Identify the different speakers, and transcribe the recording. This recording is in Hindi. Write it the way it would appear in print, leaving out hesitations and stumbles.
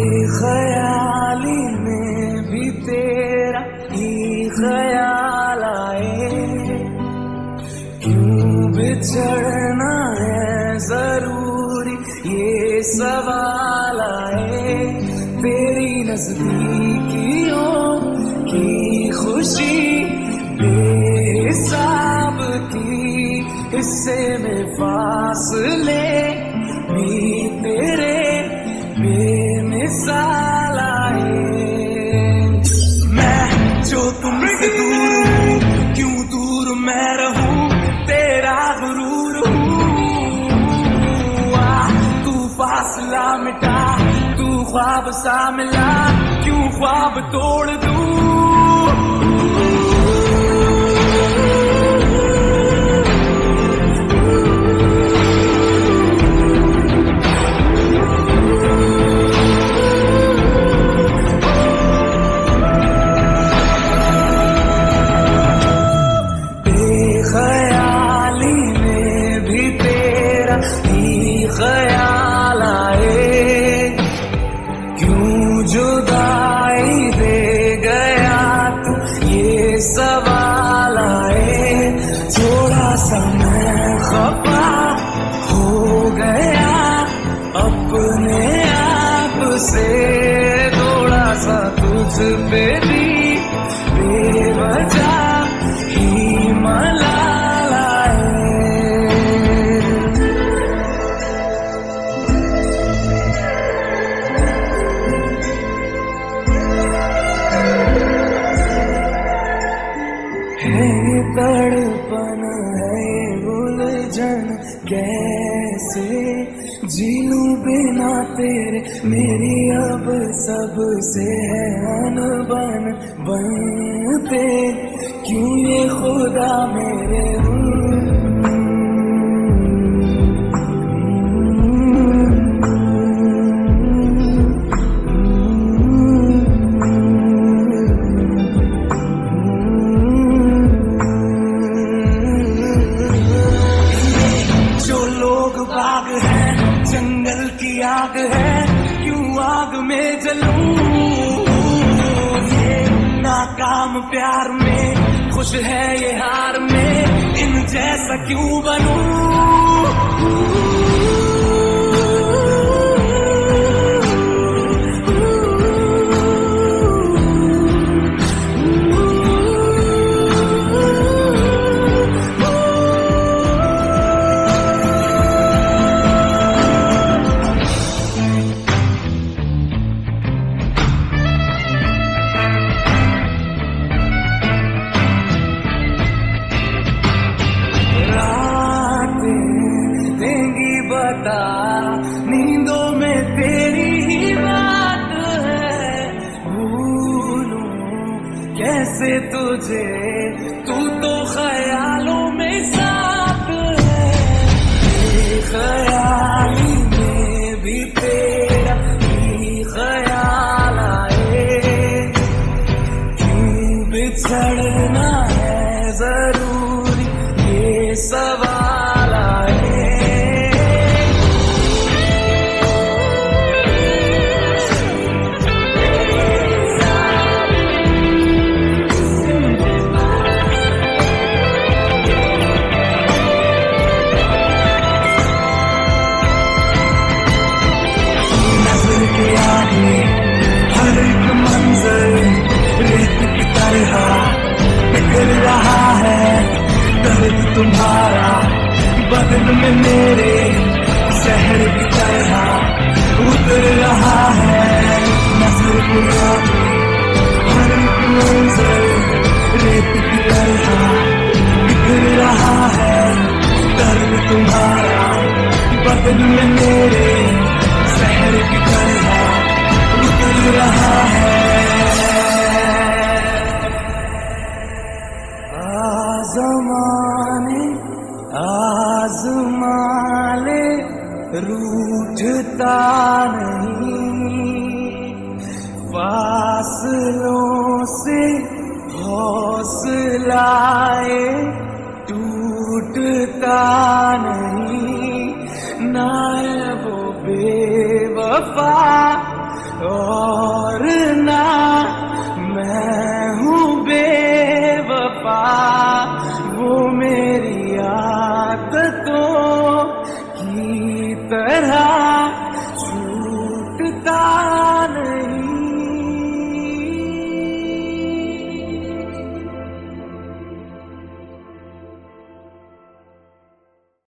Speaker 1: बेख्याली में भी तेरा ही ख्याल आए, क्यों बिछड़ना है जरूरी ये सवाल आए। तेरी नजदीकियों की खुशी बेहिसाब की, हिस्से में फासले भी तेरे बेमिसाल आए। मैं जो तुमसे दूर हूँ, क्यों दूर मैं रहूं, तेरा गुरूर हूँ। तू फासला मिटा, तू ख्वाब सा मिला, क्यों ख्वाब तोड़ दूं। बेख्याली में भी तेरा ही ख्याल आए, क्यों जुदाई दे गया तू ये सवाल आए। थोड़ा सा मैं खफा हो गया अपने आप से, थोड़ा सा तुझ पे भी बेवजह ही मलाल आए। है ये तड़पन, है ये उलझन, कैसे जी लूं बिना तेरे। मेरी अब सबसे है अनबन बनते, क्यों ये खुदा मेरे बाग है, जंगल की आग है, क्यों आग में जलूं। ये नाकाम प्यार में खुश है ये हार में, इन जैसा क्यों बनूं। बता नींदों में तेरी ही बात है, भूलूं कैसे तुझे, तू तो ख्यालों में साथ है। बेख्याली में भी तेरा ही ख्याल आए, क्यों बिछड़ना है जरूरी ये सवाल आए। हर एक मंजर रेत की तरह बिखर रहा है, दर्द तुम्हारा बदन में मेरे शहर की तरह उतर रहा है। नजर बुरा हर एक मंजर रेत की तरह बिखर रहा है, दर्द तुम्हारा बदन में मेरे शहर की तरह उतर रहा है। आज़माने आज़माले रूठता नहीं, फासलों से हौसलाए टूटता नहीं। ना वो बेवफा और